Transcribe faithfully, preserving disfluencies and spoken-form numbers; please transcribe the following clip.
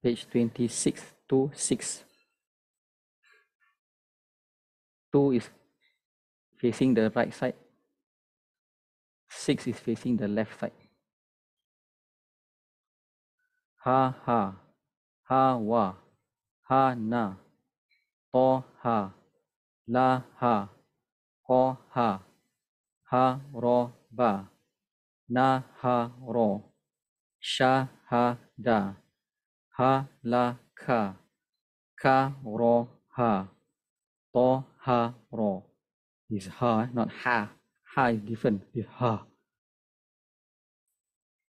Page twenty-six to six. two is facing the right side. six is facing the left side. Ha ha, ha wa, ha na, to ha, la ha, ko ha, ha ro ba, na ha ro, sha ha da, ha la ka, ka ro ha, to ha ro. Is ha, not ha. Ha is different. Is ha.